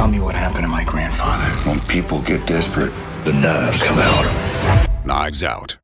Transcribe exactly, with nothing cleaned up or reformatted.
Tell me what happened to my grandfather. When people get desperate, The nerves come out. Knives Out.